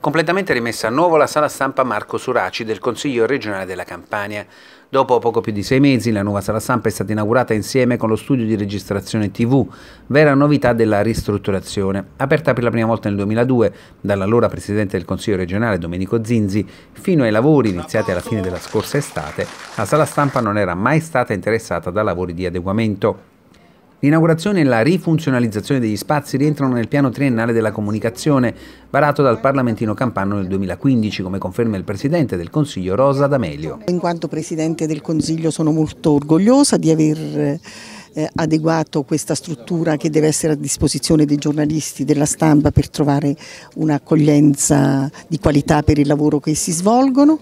Completamente rimessa a nuovo la sala stampa Marco Suraci del Consiglio regionale della Campania. Dopo poco più di 6 mesi, la nuova sala stampa è stata inaugurata insieme con lo studio di registrazione TV, vera novità della ristrutturazione. Aperta per la prima volta nel 2002 dall'allora Presidente del Consiglio regionale Domenico Zinzi, fino ai lavori iniziati alla fine della scorsa estate, la sala stampa non era mai stata interessata da lavori di adeguamento. L'inaugurazione e la rifunzionalizzazione degli spazi rientrano nel piano triennale della comunicazione, varato dal Parlamentino campano nel 2015, come conferma il Presidente del Consiglio Rosa D'Amelio. In quanto Presidente del Consiglio sono molto orgogliosa di aver adeguato questa struttura che deve essere a disposizione dei giornalisti, della stampa, per trovare un'accoglienza di qualità per il lavoro che si svolgono.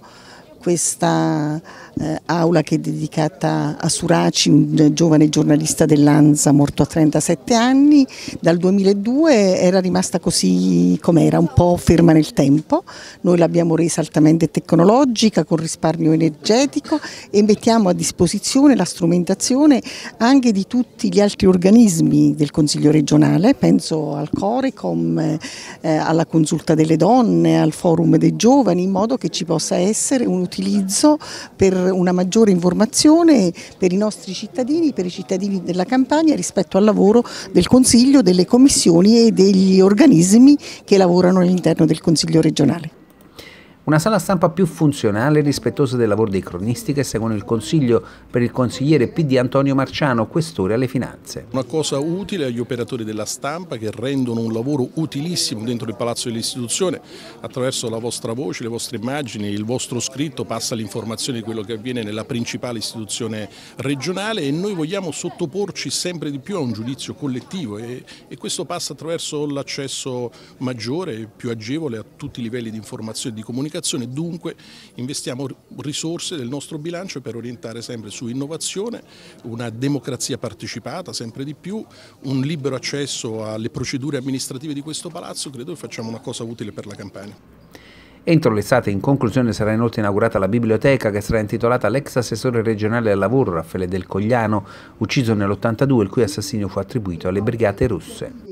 Questa aula che è dedicata a Suraci, un giovane giornalista dell'ANSA morto a 37 anni, dal 2002 era rimasta così com'era, un po' ferma nel tempo. Noi l'abbiamo resa altamente tecnologica, con risparmio energetico, e mettiamo a disposizione la strumentazione anche di tutti gli altri organismi del Consiglio regionale, penso al Corecom, alla Consulta delle Donne, al Forum dei Giovani, in modo che ci possa essere un utilizzo per una maggiore informazione per i nostri cittadini, per i cittadini della Campania, rispetto al lavoro del Consiglio, delle commissioni e degli organismi che lavorano all'interno del Consiglio regionale. Una sala stampa più funzionale e rispettosa del lavoro dei cronisti, che seguono il Consiglio per il consigliere PD Antonio Marciano, questore alle finanze. Una cosa utile agli operatori della stampa, che rendono un lavoro utilissimo dentro il palazzo dell'istituzione. Attraverso la vostra voce, le vostre immagini, il vostro scritto passa l'informazione di quello che avviene nella principale istituzione regionale, e noi vogliamo sottoporci sempre di più a un giudizio collettivo, e questo passa attraverso l'accesso maggiore e più agevole a tutti i livelli di informazione e di comunicazione. Dunque investiamo risorse del nostro bilancio per orientare sempre su innovazione, una democrazia partecipata sempre di più, un libero accesso alle procedure amministrative di questo palazzo. Credo che facciamo una cosa utile per la Campania. Entro l'estate, in conclusione, sarà inoltre inaugurata la biblioteca, che sarà intitolata all'ex assessore regionale al lavoro Raffaele Del Cogliano, ucciso nell'82, il cui assassinio fu attribuito alle Brigate Rosse.